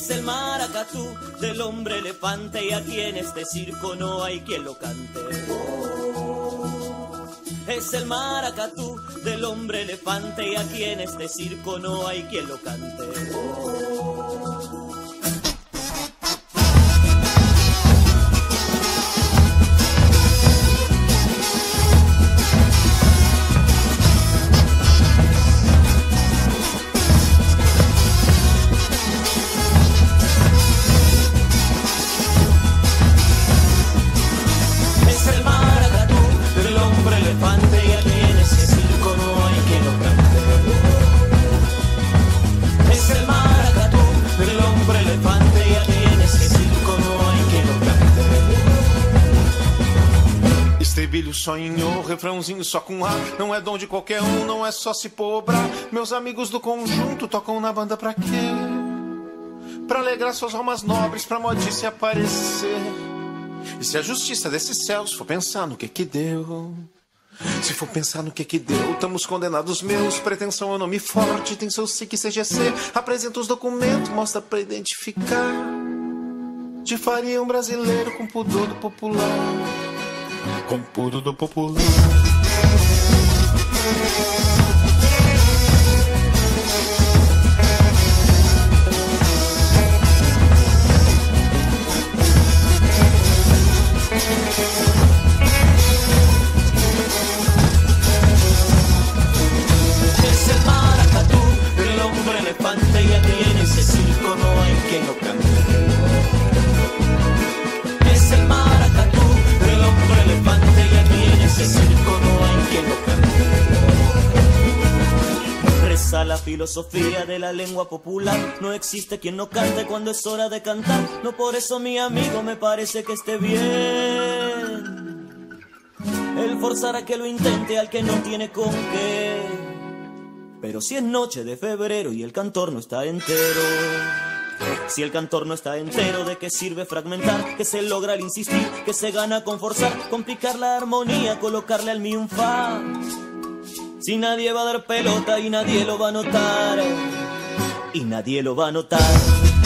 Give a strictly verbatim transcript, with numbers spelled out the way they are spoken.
Es el maracatú del hombre elefante y aquí en este circo no hay quien lo cante. Es el maracatú del hombre elefante y aquí en este circo no hay quien lo cante. Só em O, refrãozinho só com A. Não é dom de qualquer um, não é só se pobrar. Meus amigos do conjunto tocam na banda pra quê? Pra alegrar suas almas nobres, pra modice aparecer. E se a justiça desses céus for pensar no que que deu, se for pensar no que que deu, estamos condenados meus. Pretensão é um nome forte, tem seu S I C, C G C. Apresenta os documentos, mostra pra identificar. Te faria um brasileiro com pudor do popular. Com puro do popular. Es el maracatú del hombre elefante y aquí en ese circo no hay quien lo cante. Es el maracatú del hombre elefante y aquí en ese circo no hay quien lo cante. Reza la filosofía de la lengua popular, no existe quien no cante cuando es hora de cantar. No por eso mi amigo me parece que esté bien el forzar a que lo intente al que no tiene con qué. Pero si es noche de febrero y el cantor no está entero, si el cantor no está entero, ¿de qué sirve fragmentar? ¿Qué se logra al insistir? ¿Qué se gana con forzar? Con picar la armonía, colocarle al mi un fa. Si nadie va a dar pelota y nadie lo va a notar, y nadie lo va a notar.